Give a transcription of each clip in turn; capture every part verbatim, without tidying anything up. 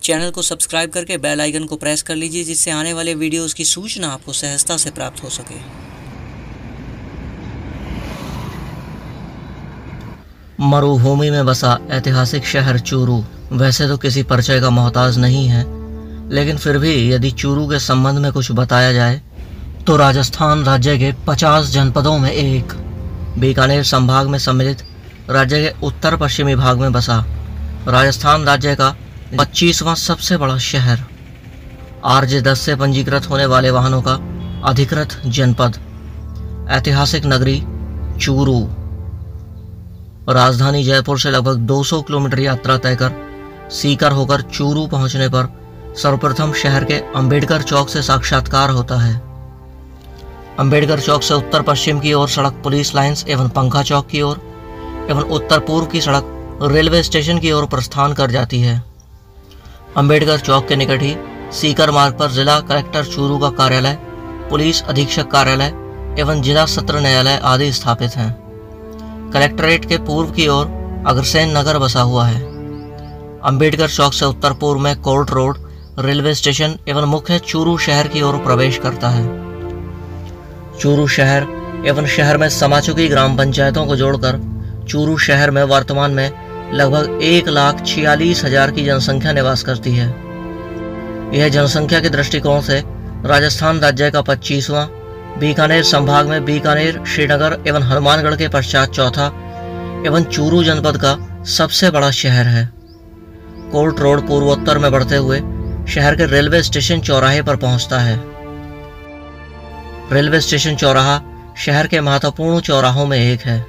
Channel को subscribe करके bell icon को प्रेस कर लीजिए, जिससे आने वाले वीडियोस की सूचना आपको सहजता से प्राप्त हो सके। मरुभूमि में बसा ऐतिहासिक शहर चूरू वैसे तो किसी परिचय का मोहताज नहीं है, लेकिन फिर भी यदि चूरू के संबंध में कुछ बताया जाए तो राजस्थान राज्य के पचास जनपदों में एक, बीकानेर संभाग में सम्मिलित राज्य के उत्तर पश्चिमी भाग में बसा राजस्थान राज्य का पच्चीसवां सबसे बड़ा शहर, आर जे दस से पंजीकृत होने वाले वाहनों का अधिकृत जनपद, ऐतिहासिक नगरी चूरू। राजधानी जयपुर से लगभग दो सौ किलोमीटर यात्रा तय कर सीकर होकर चूरू पहुंचने पर सर्वप्रथम शहर के अंबेडकर चौक से साक्षात्कार होता है। अंबेडकर चौक से उत्तर पश्चिम की ओर सड़क पुलिस लाइंस एवं पंखा चौक की ओर एवं उत्तर पूर्व की सड़क रेलवे स्टेशन की ओर प्रस्थान कर जाती है। अंबेडकर चौक के निकट ही सीकर मार्ग पर जिला कलेक्टर चूरू का कार्यालय, पुलिस अधीक्षक कार्यालय एवं जिला सत्र न्यायालय आदि स्थापित हैं। कलेक्ट्रेट के पूर्व की ओर अग्रसेन नगर बसा हुआ है। अंबेडकर चौक से उत्तर पूर्व में कोर्ट रोड रेलवे स्टेशन एवं मुख्य चूरू शहर की ओर प्रवेश करता है। चूरू शहर एवं शहर में समा चुकी ग्राम पंचायतों को जोड़कर चूरू शहर में वर्तमान में लगभग एक लाख छियालीस हजार की जनसंख्या निवास करती है। यह जनसंख्या के दृष्टिकोण से राजस्थान राज्य का पच्चीसवां, बीकानेर संभाग में बीकानेर, श्रीनगर एवं हनुमानगढ़ के पश्चात चौथा एवं चूरू जनपद का सबसे बड़ा शहर है। कोर्ट रोड पूर्वोत्तर में बढ़ते हुए शहर के रेलवे स्टेशन चौराहे पर पहुंचता है। रेलवे स्टेशन चौराहा शहर के महत्वपूर्ण चौराहों में एक है।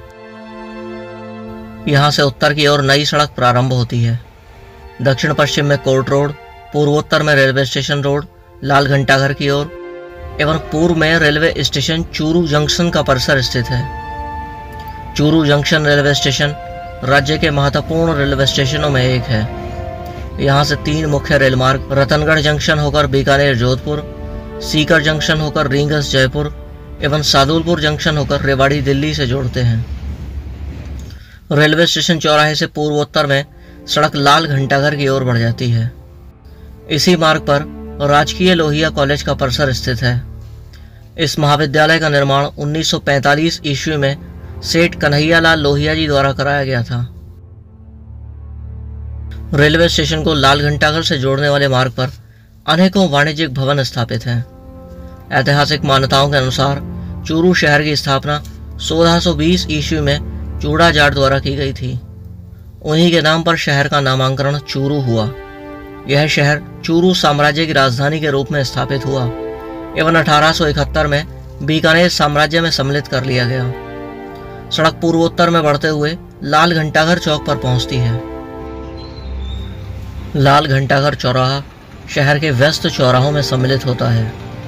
यहां से उत्तर की ओर नई सड़क प्रारंभ होती है। दक्षिण पश्चिम में कोर्ट रोड, पूर्वोत्तर में railway station road Lal Ghantaghar की ओर एवं पूर्व में रेलवे स्टेशन चूरू जंक्शन का परिसर स्थित है। चूरू जंक्शन रेलवे स्टेशन राज्य के महत्वपूर्ण रेलवे स्टेशनों में एक है। यहाँ से तीन मुख्य रेल मार्ग रतनगढ़ जंक्शन होकर बीकानेर जोधपुर, सीकर जंक्शन होकर रींगस जयपुर एवं सादुलपुर जंक्शन होकर रेवाड़ी दिल्ली से जोड़ते हैं। रेलवे स्टेशन चौराहे से पूर्वोत्तर में सड़क लाल घंटाघर की ओर बढ़ जाती है। इसी मार्ग पर राजकीय लोहिया कॉलेज का परिसर स्थित है। इस महाविद्यालय का निर्माण उन्नीस सौ पैंतालीस ईस्वी में सेठ कन्हैयालाल लोहिया जी द्वारा कराया गया था। रेलवे स्टेशन को लाल घंटाघर से जोड़ने वाले मार्ग पर अनेकों वाणिज्यिक भवन स्थापित हैं। ऐतिहासिक मान्यताओं के अनुसार चूरू शहर की स्थापना सोलह सौ बीस ईस्वी में चूड़ा जाट द्वारा की गई थी। उन्हीं के नाम पर शहर का नामांकरण चूरू हुआ। यह शहर चूरू साम्राज्य की राजधानी के रूप में स्थापित हुआ एवं अठारह सौ इकहत्तर में बीकानेर साम्राज्य में सम्मिलित कर लिया गया। सड़क पूर्वोत्तर में बढ़ते हुए लाल घंटाघर चौक पर पहुंचती है। लाल घंटाघर चौराहा शहर के व्यस्त चौराहों में सम्मिलित होता है।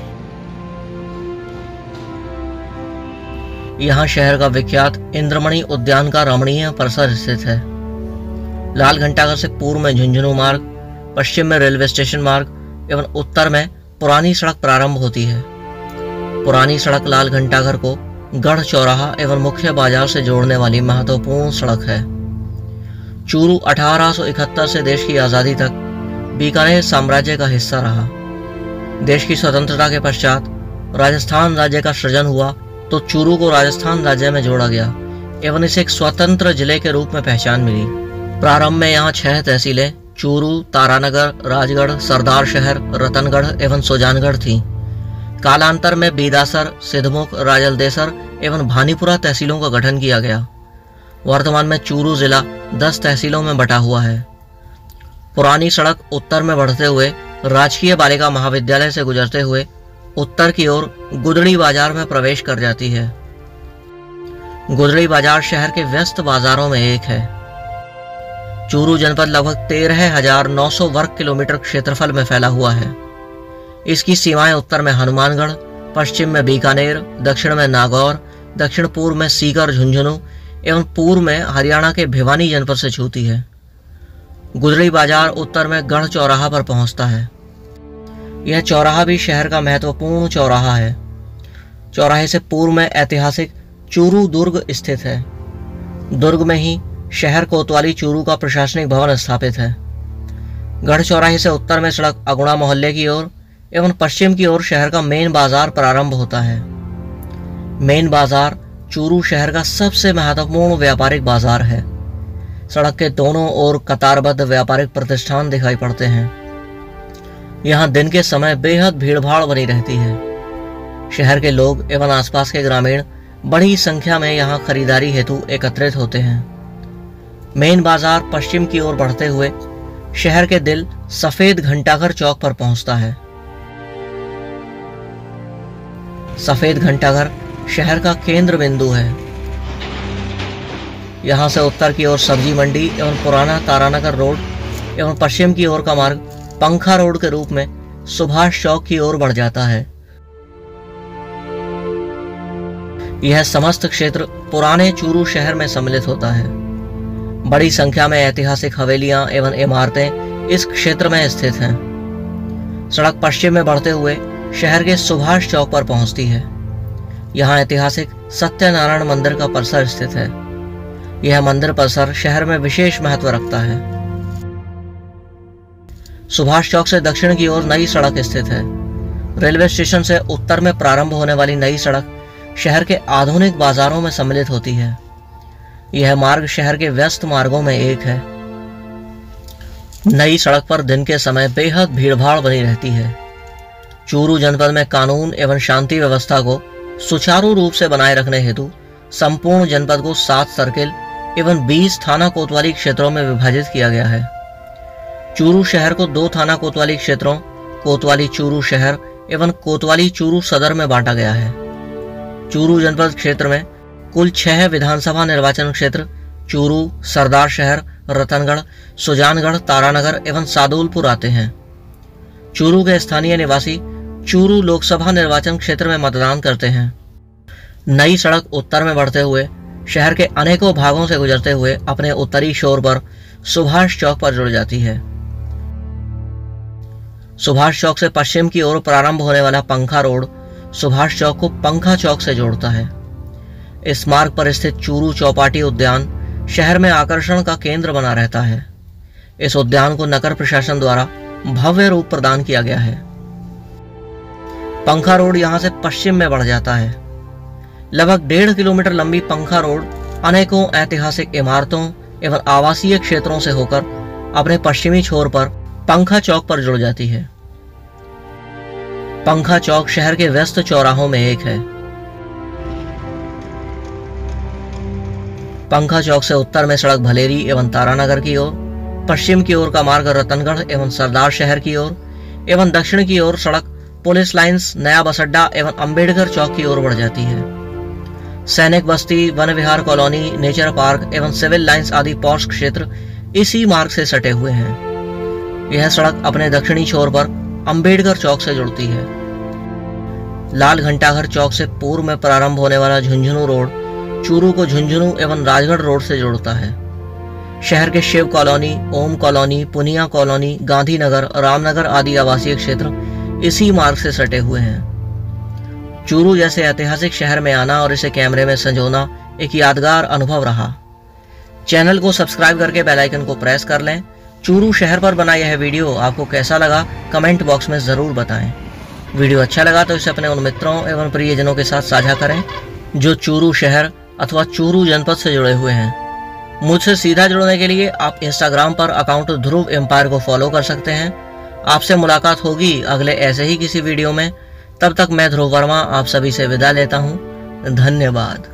यहाँ शहर का विख्यात इंद्रमणि उद्यान का रमणीय परिसर स्थित है। लाल घंटाघर से पूर्व में झुंझुनू मार्ग, पश्चिम में रेलवे स्टेशन मार्ग एवं उत्तर में पुरानी सड़क प्रारंभ होती है। पुरानी सड़क लाल घंटाघर को गढ़ चौराहा एवं मुख्य बाजार से जोड़ने वाली महत्वपूर्ण सड़क है। चूरू अठारह सौ इकहत्तर से देश की आजादी तक बीकानेर साम्राज्य का हिस्सा रहा। देश की स्वतंत्रता के पश्चात राजस्थान राज्य का सृजन हुआ तो चूरू को राजस्थान राज्य में जोड़ा गया एवं इसे एक स्वतंत्र जिले के रूप में पहचान मिली। प्रारंभ में यहाँ छह तहसीलें चूरू, तारानगर, राजगढ़, सरदार शहर, रतनगढ़ एवं सुजानगढ़ थीं। कालांतर में बीदासर, सिद्धमुख, राजलदेसर एवं भानीपुरा तहसीलों का गठन किया गया। वर्तमान में चूरू जिला दस तहसीलों में बटा हुआ है। पुरानी सड़क उत्तर में बढ़ते हुए राजकीय बालिका महाविद्यालय से गुजरते हुए उत्तर की ओर गुदड़ी बाजार में प्रवेश कर जाती है। गुदड़ी बाजार शहर के व्यस्त बाजारों में एक है। चूरू जनपद लगभग तेरह हजार नौ सौ वर्ग किलोमीटर क्षेत्रफल में फैला हुआ है। इसकी सीमाएं उत्तर में हनुमानगढ़, पश्चिम में बीकानेर, दक्षिण में नागौर, दक्षिण पूर्व में सीकर झुंझुनू एवं पूर्व में हरियाणा के भिवानी जनपद से छूती है। गुदड़ी बाजार उत्तर में गढ़ चौराहा पर पहुंचता है। यह चौराहा भी शहर का महत्वपूर्ण चौराहा है। चौराहे से पूर्व में ऐतिहासिक चूरू दुर्ग स्थित है। दुर्ग में ही शहर कोतवाली चूरू का प्रशासनिक भवन स्थापित है। गढ़ चौराहे से उत्तर में सड़क अगुणा मोहल्ले की ओर एवं पश्चिम की ओर शहर का मेन बाजार प्रारंभ होता है। मेन बाजार चूरू शहर का सबसे महत्वपूर्ण व्यापारिक बाजार है। सड़क के दोनों ओर कतारबद्ध व्यापारिक प्रतिष्ठान दिखाई पड़ते हैं। यहाँ दिन के समय बेहद भीड़भाड़ बनी रहती है। शहर के लोग एवं आसपास के ग्रामीण बड़ी संख्या में यहाँ खरीदारी हेतु एकत्रित होते हैं। मेन बाजार पश्चिम की ओर बढ़ते हुए शहर के दिल सफेद घंटाघर चौक पर पहुंचता है। सफेद घंटाघर शहर का केंद्र बिंदु है। यहाँ से उत्तर की ओर सब्जी मंडी एवं पुराना तारानगर रोड एवं पश्चिम की ओर का मार्ग पंखा रोड के रूप में सुभाष चौक की ओर बढ़ जाता है। यह समस्त क्षेत्र पुराने चूरू शहर में सम्मिलित होता है। बड़ी संख्या में ऐतिहासिक हवेलियां एवं इमारतें इस क्षेत्र में स्थित हैं। सड़क पश्चिम में बढ़ते हुए शहर के सुभाष चौक पर पहुंचती है। यहाँ ऐतिहासिक सत्यनारायण मंदिर का परिसर स्थित है। यह मंदिर परिसर शहर में विशेष महत्व रखता है। सुभाष चौक से दक्षिण की ओर नई सड़क स्थित है। रेलवे स्टेशन से उत्तर में प्रारंभ होने वाली नई सड़क शहर के आधुनिक बाजारों में सम्मिलित होती है। यह मार्ग शहर के व्यस्त मार्गों में एक है। नई सड़क पर दिन के समय बेहद भीड़भाड़ बनी रहती है। चूरू जनपद में कानून एवं शांति व्यवस्था को सुचारू रूप से बनाए रखने हेतु संपूर्ण जनपद को सात सर्किल एवं बीस थाना कोतवाली क्षेत्रों में विभाजित किया गया है। चूरू शहर को दो थाना कोतवाली क्षेत्रों कोतवाली चूरू शहर एवं कोतवाली चूरू सदर में बांटा गया है। चूरू जनपद क्षेत्र में कुल छह विधानसभा निर्वाचन क्षेत्र चूरू, सरदार शहर, रतनगढ़, सुजानगढ़, तारानगर एवं सादुलपुर आते हैं। चूरू के स्थानीय निवासी चूरू लोकसभा निर्वाचन क्षेत्र में मतदान करते हैं। नई सड़क उत्तर में बढ़ते हुए शहर के अनेकों भागों से गुजरते हुए अपने उत्तरी छोर पर सुभाष चौक पर जुड़ जाती है। सुभाष चौक से पश्चिम की ओर प्रारंभ होने वाला पंखा रोड सुभाष चौक को पंखा चौक से जोड़ता है। इस मार्ग पर स्थित चूरू चौपाटी उद्यान शहर में आकर्षण का केंद्र बना रहता है। इस उद्यान को नगर प्रशासन द्वारा भव्य रूप प्रदान किया गया है। पंखा रोड यहां से पश्चिम में बढ़ जाता है। लगभग डेढ़ किलोमीटर लंबी पंखा रोड अनेकों ऐतिहासिक इमारतों एवं आवासीय क्षेत्रों से होकर अपने पश्चिमी छोर पर पंखा चौक पर जुड़ जाती है। पंखा चौक शहर के व्यस्त चौराहों में एक है। पंखा चौक से उत्तर में सड़क भलेरी एवं तारानगर की ओर, पश्चिम की ओर का मार्ग रतनगढ़ एवं सरदार शहर की ओर एवं दक्षिण की ओर सड़क पुलिस लाइंस, नया बस अड्डा एवं अंबेडकर चौक की ओर बढ़ जाती है। सैनिक बस्ती, Van Vihar colony, nature park एवं सिविल लाइंस आदि पॉश क्षेत्र इसी मार्ग से सटे हुए हैं। यह सड़क अपने दक्षिणी छोर पर अंबेडकर चौक से जुड़ती है। लाल घंटाघर चौक से पूर्व में प्रारंभ होने वाला झुंझुनू रोड चूरू को झुंझुनू एवं राजगढ़ रोड से जोड़ता है। शहर के Shiv colony, Om colony, Punia colony, Gandhinagar, Ramnagar आदि आवासीय क्षेत्र इसी मार्ग से सटे हुए हैं। चूरू जैसे ऐतिहासिक शहर में आना और इसे कैमरे में संजोना एक यादगार अनुभव रहा। चैनल को सब्सक्राइब करके बेल आइकन को प्रेस कर लें। चूरू शहर पर बना यह वीडियो आपको कैसा लगा कमेंट बॉक्स में जरूर बताएं। वीडियो अच्छा लगा तो इसे अपने उन मित्रों एवं प्रियजनों के साथ साझा करें जो चूरू शहर अथवा चूरू जनपद से जुड़े हुए हैं। मुझसे सीधा जुड़ने के लिए आप इंस्टाग्राम पर अकाउंट ध्रुव एम्पायर को फॉलो कर सकते हैं। आपसे मुलाकात होगी अगले ऐसे ही किसी वीडियो में। तब तक मैं ध्रुव वर्मा आप सभी से विदा लेता हूँ। धन्यवाद।